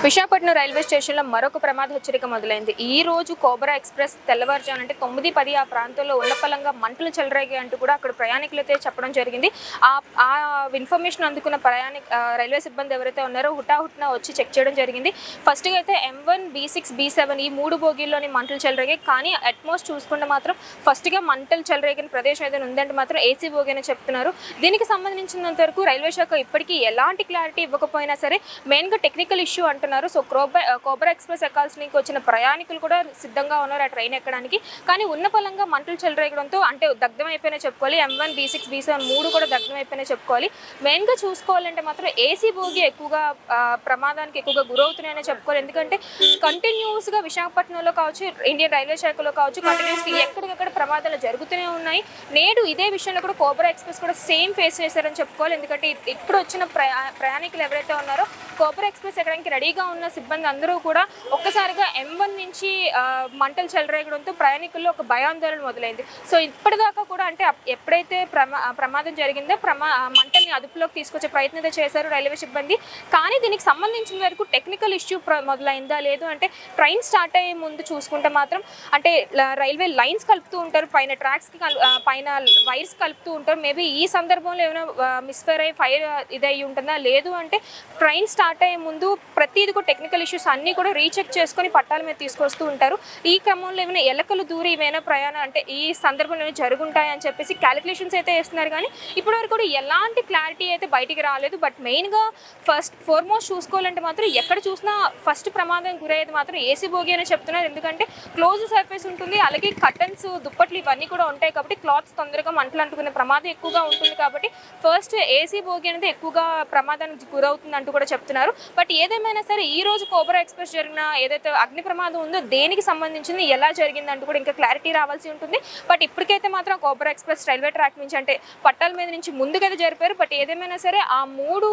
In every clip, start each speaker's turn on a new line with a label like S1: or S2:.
S1: Visakhapatnam railway స్టేషన్లో మరొక ప్రమాద హెచ్చరిక మొదలైంది. ఈ రోజు కోబ్రా ఎక్స్ప్రెస్ తెల్లవారుజామున అంటే 9:10 ఆ ప్రాంతంలో ఉన్నపలంగా మంటలు చెలరేగాయి అంటూ కూడా అక్కడ ప్రయాణికులైతే చెప్పడం జరిగింది. ఆ ఇన్ఫర్మేషన్ అందుకున్న రైల్వే సిబ్బంది ఎవరైతే ఉన్నారో హుటాహుటిన వచ్చి చెక్ చేయడం జరిగింది. ఫస్ట్గా అయితే M1, B6, B7 ఈ 3 బోగీల్లోని మంటలు చెలరేగాయి. కానీ అట్మోస్ట్ చూసుకుంటే మాత్రం ఫస్ట్గా మంటలు చెలరేగిన ప్రదేశం ఏదైనా ఉందంటే మాత్రం AC బోగి అని చెప్తున్నారు. దీనికి సంబంధించినంత వరకు రైల్వే శాఖ ఇప్పటికీ ఎలాంటి క్లారిటీ ఇవ్వకపోయినా సరే మెయిన్గా టెక్నికల్ ఇష్యూ అంటున్నారు. సో కోబ్రా ఎక్స్ప్రెస్ ఎక్కాల్సినకి వచ్చిన ప్రయాణికులు కూడా సిద్ధంగా ఉన్నారు ఆ ట్రైన్ ఎక్కడానికి. కానీ ఉన్న పలంగా మంటలు చెలరేగడంతో అంటే దగ్ధం అయిపోయినా చెప్పుకోవాలి. M1, B6, B7 3 కూడా దగ్ధం అయిపోయినా చెప్పుకోవాలి. మెయిన్గా చూసుకోవాలంటే మాత్రం AC బోగి ఎక్కువగా ప్రమాదానికి ఎక్కువగా గురవుతున్నాయని చెప్పుకోవాలి. ఎందుకంటే కంటిన్యూస్గా విశాఖపట్నంలో కావచ్చు, ఇండియన్ రైల్వే శాఖలో కావచ్చు, కంటిన్యూస్గా ఎక్కడికక్కడ ప్రమాదాలు జరుగుతూనే ఉన్నాయి. నేడు ఇదే విషయంలో కూడా కోబ్రా ఎక్స్ప్రెస్ కూడా సేమ్ ఫేస్ చేశారని చెప్పుకోవాలి. ఎందుకంటే ఇప్పుడు వచ్చిన ప్రయాణికులు ఎవరైతే ఉన్నారో కోబ్రా ఎక్స్ప్రెస్ ఎక్కడానికి రెడీగా ఉన్న సిబ్బంది అందరూ కూడా ఒక్కసారిగా M1 నుంచి మంటలు చెలరేగడంతో ప్రయాణికుల్లో ఒక భయాందోళన మొదలైంది. సో ఇప్పటిదాకా కూడా అంటే ఎప్పుడైతే ప్రమాదం జరిగిందో మంటల్ని అదుపులోకి తీసుకొచ్చే ప్రయత్నం చేశారు రైల్వే సిబ్బంది. కానీ దీనికి సంబంధించిన వరకు టెక్నికల్ ఇష్యూ మొదలైందా లేదు అంటే ట్రైన్ స్టార్ట్ అయ్యే ముందు చూసుకుంటే మాత్రం అంటే రైల్వే లైన్స్ కలుపుతూ ఉంటారు, పైన ట్రాక్స్కి పైన వైర్స్ కలుపుతూ ఉంటారు. మేబీ ఈ సందర్భంలో ఏమైనా మిస్ఫైర్ అయ్యి ఫైర్ ఇదయ్యి ఉంటుందా లేదు అంటే ట్రైన్ స్టార్ట్ అయ్యే ముందు ప్రతిదీ కూడా టెక్నికల్ ఇష్యూస్ అన్నీ కూడా రీచెక్ చేసుకొని పట్టాల మీద తీసుకొస్తూ ఉంటారు. ఈ క్రమంలో ఏమైనా ఎలకలు దూరి ఏమైనా ప్రయాణం అంటే ఈ సందర్భంలో జరుగుంటాయని చెప్పేసి క్యాలిక్యులేషన్స్ అయితే వేస్తున్నారు. కానీ ఇప్పటివరకు కూడా ఎలాంటి క్లారిటీ అయితే బయటికి రాలేదు. బట్ మెయిన్గా ఫోర్మోస్ట్ చూసుకోవాలంటే మాత్రం ఎక్కడ చూసినా ఫస్ట్ ప్రమాదం గురయ్యేది మాత్రం AC బోగి అని చెప్తున్నారు. ఎందుకంటే క్లోజ్ సర్ఫేస్ ఉంటుంది, అలాగే కర్టన్స్, దుప్పట్లు ఇవన్నీ కూడా ఉంటాయి కాబట్టి క్లాత్స్ తొందరగా మంటలు అంటుకునే ప్రమాదం ఎక్కువగా ఉంటుంది. కాబట్టి ఫస్ట్ AC బోగి అనేది ఎక్కువగా ప్రమాదానికి గురవుతుంది అంటూ కూడా చెప్తున్నారు. బట్ ఏదేమైనా సరే ఈ రోజు కోబ్రా ఎక్స్ప్రెస్ జరిగిన ఏదైతే అగ్ని ప్రమాదం ఉందో దేనికి సంబంధించింది, ఎలా జరిగింది అంటూ కూడా ఇంకా క్లారిటీ రావాల్సి ఉంటుంది. బట్ ఇప్పటికైతే మాత్రం కోబ్రా ఎక్స్ప్రెస్ రైల్వే ట్రాక్ నుంచి అంటే పట్టాల మీద నుంచి ముందుకైతే జరిపారు. బట్ ఏదేమైనా సరే ఆ 3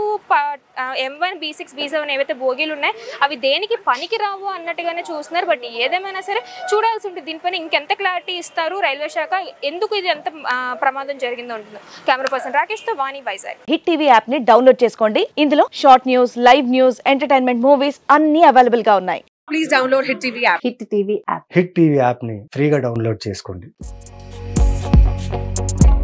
S1: M1, B6, B7 ఏవైతే బోగీలు ఉన్నాయో అవి దేనికి పనికి రావు అన్నట్టుగానే చూస్తున్నారు. బట్ ఏదేమైనా సరే చూడాల్సి ఉంటుంది. దీనిపైన ఇంకెంత క్లారిటీ ఇస్తారు రైల్వే శాఖ, ఎందుకు ఇది ఎంత ప్రమాదం జరిగిందో ఉంటుంది. కెమెరా పర్సన్ రాకేష్తో Vani, Vizag.
S2: Hit TV app ని డౌన్లోడ్ చేసుకోండి. ఇందులో short news, live news, entertainment movies అన్ని అవైలబుల్ గా ఉన్నాయి.
S3: Please download hit TV app.
S2: Hit TV app
S4: hit TV app ని ఫ్రీగా డౌన్లోడ్ చేసుకోండి.